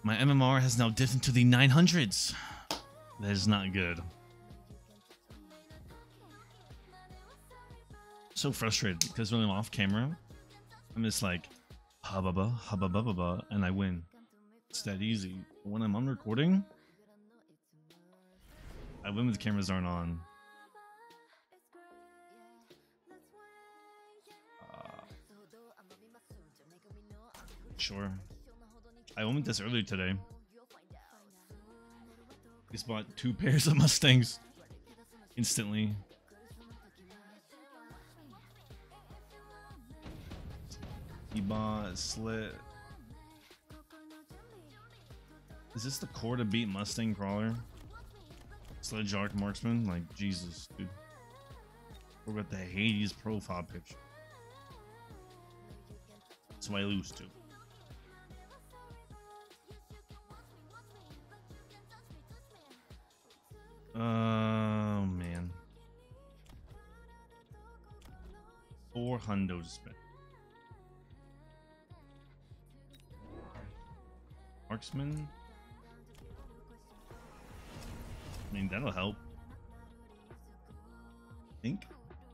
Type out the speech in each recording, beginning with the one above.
My MMR has now dipped into the 900s. That is not good. So frustrated because when I'm off camera, I'm just like, hubba hubba, and I win. It's that easy. When I'm on recording, I win when the cameras aren't on. Sure. I went this earlier today. Just bought 2 pairs of Mustangs instantly. He bought Slit. Is this the core to beat Mustang Crawler? Sledge Arc Marksman? Like, Jesus, dude. We got the Hades profile picture. That's why I lose to. Oh, man. 4 hundo to spend. Marksman? I mean, that'll help. I think.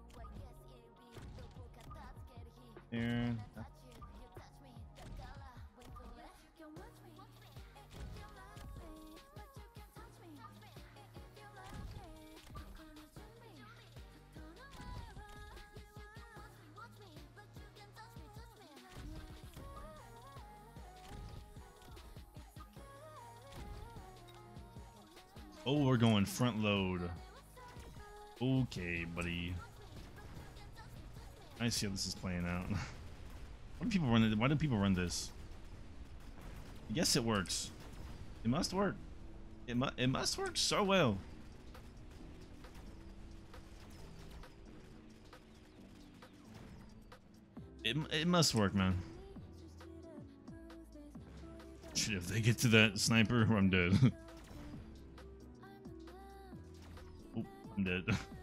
There. Oh, we're going front load. Okay, buddy. I see how this is playing out. Why do people run it? Why do people run this? Yes, it works. It must work. It must work so well. It must work, man. Shit, if they get to that sniper, I'm dead. Oh, I'm dead.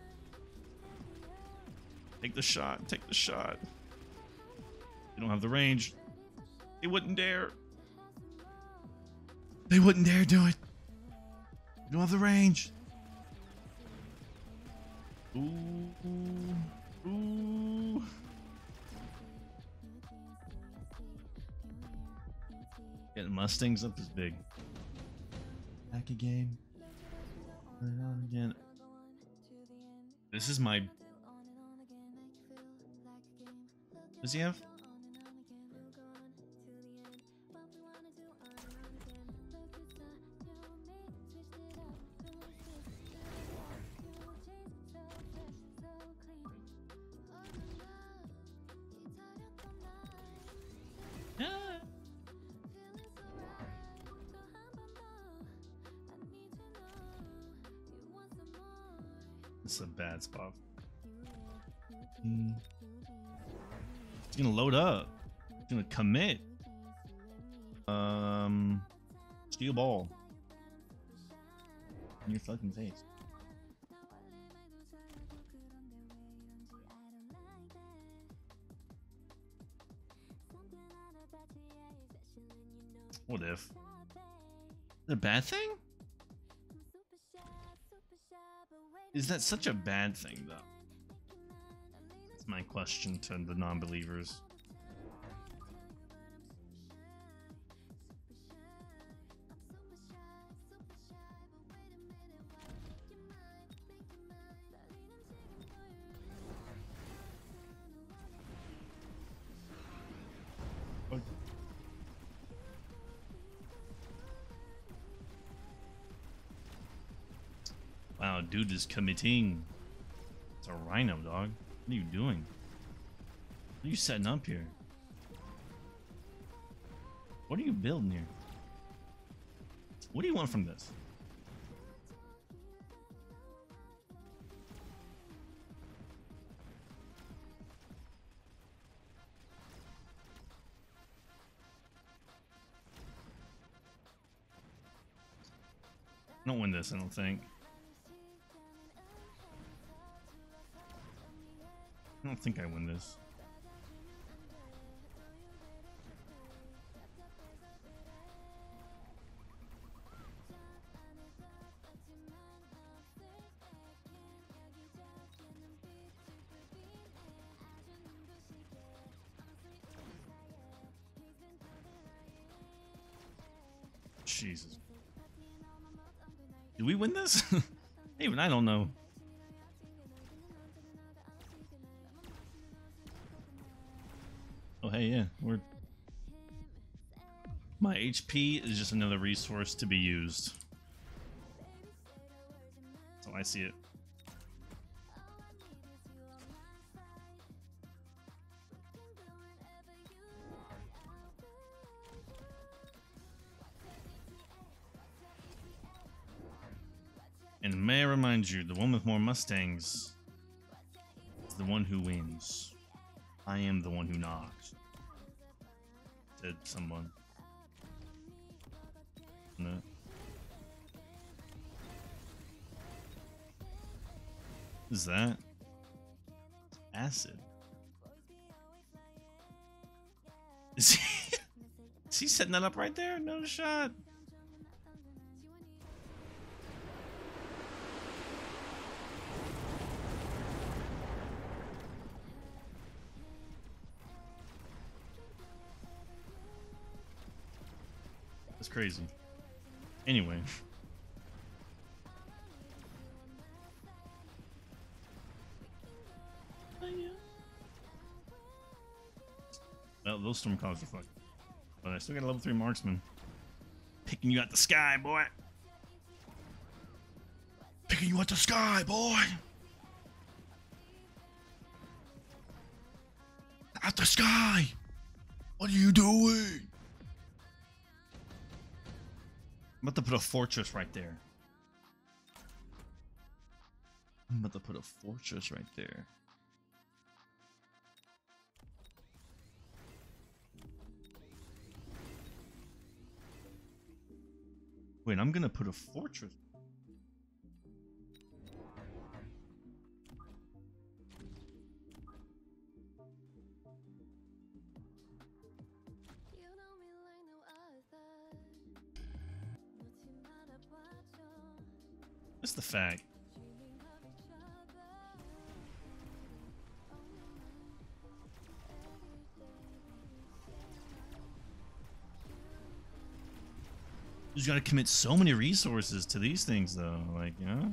Take the shot. Take the shot. They don't have the range. They wouldn't dare. They wouldn't dare do it. They don't have the range. Ooh. Ooh. Getting Mustangs up is big. Back a game. Put it on again. This is my... Does he have? This is a bad spot. It's gonna load up. It's gonna commit. Steel ball. In your fucking face. What if? Is it a bad thing? Is that such a bad thing, though? That's my question to the non-believers. Wow, dude is committing. It's a rhino, dog. What are you doing? What are you setting up here? What are you building here? What do you want from this? I don't win this, I don't think. I don't think I win this. Jesus. Do we win this? Even I don't know. Oh, hey, yeah. My HP is just another resource to be used. That's how I see it. And may I remind you, the one with more Mustangs is the one who wins. I am the one who knocks. Said someone. No. What is that? Acid. Is he setting that up right there? No shot. That's crazy. Anyway. Well, those Stormclaws are fucked. But I still got a level 3 marksman. Picking you out the sky, boy. Picking you out the sky, boy. Out the sky. What are you doing? I'm about to put a fortress right there. I'm about to put a fortress right there. Wait, I'm gonna put a fortress. What's the fact? You just gotta commit so many resources to these things, though. Like, you know?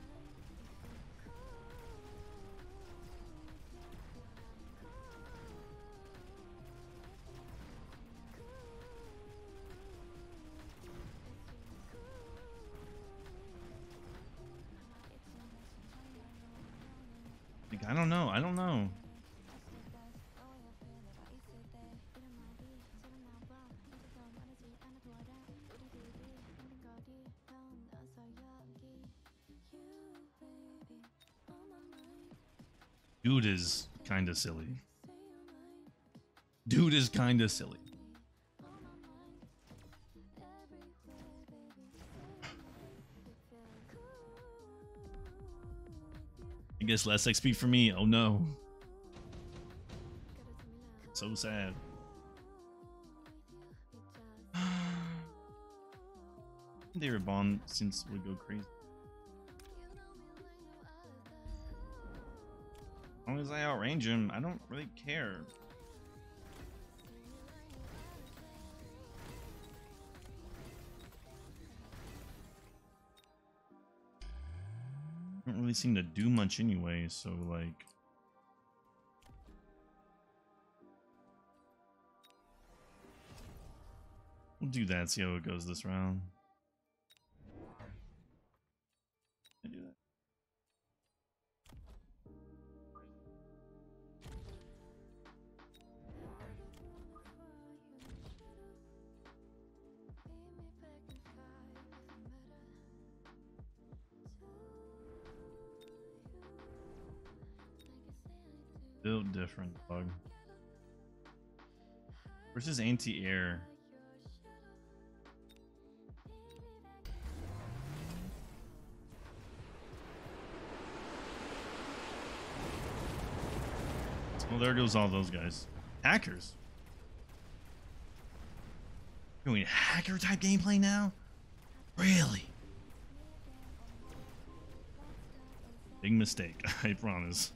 Like, I don't know. I don't know. Dude is kind of silly. Dude is kind of silly. I guess less XP for me. Oh no. So sad. They reborn since we go crazy. As long as I outrange him, I don't really care. Don't really seem to do much anyway, so like... We'll do that, see how it goes this round. I do that. Built different, bug. Versus anti-air. Well, there goes all those guys. Hackers. Doing hacker type gameplay now? Really? Big mistake, I promise.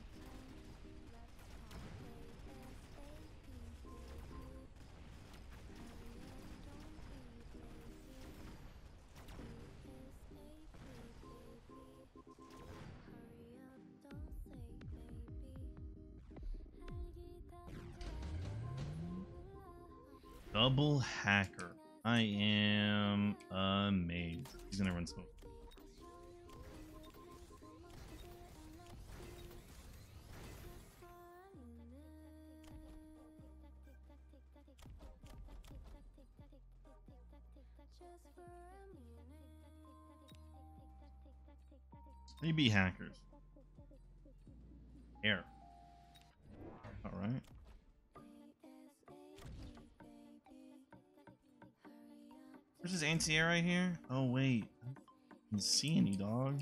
Double hacker. I am amazed. He's gonna run smoke. They be hackers. Air. All right. There's this anti-air right here. Oh wait, I didn't see any, dog.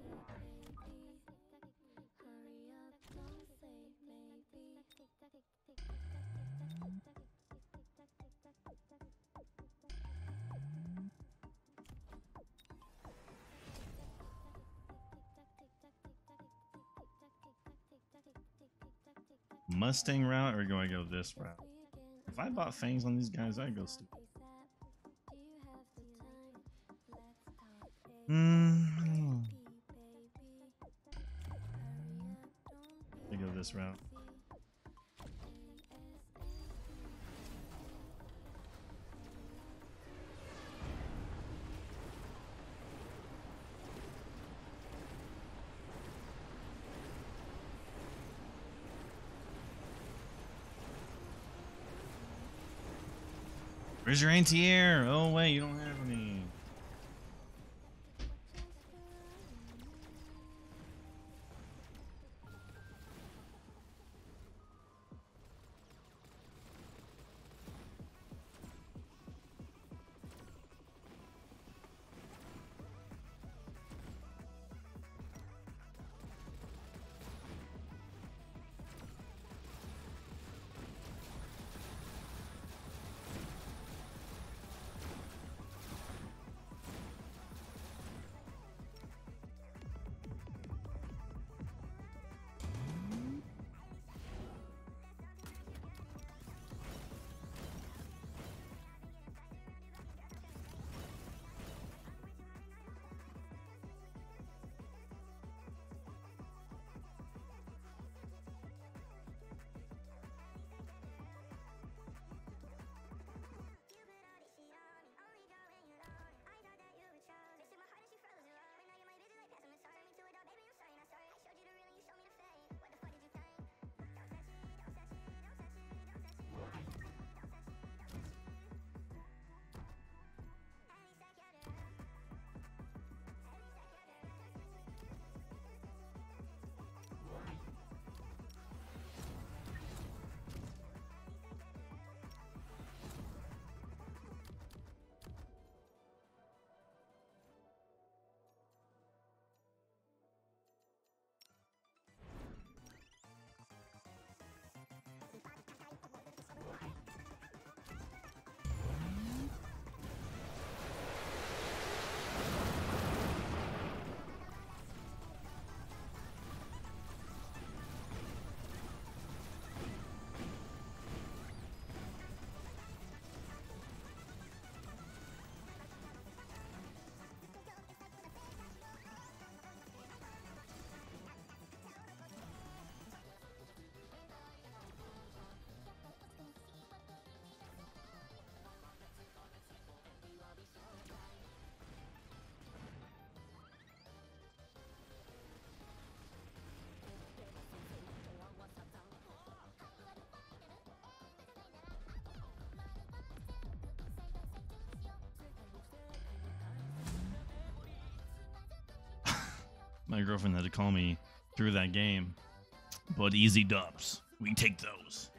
Mustang route, or do I go this route? If I bought fangs on these guys, I'd go stupid. I go this route. Where's your anti-air? Oh wait, you don't have any. My girlfriend had to call me through that game. But easy dubs. We take those.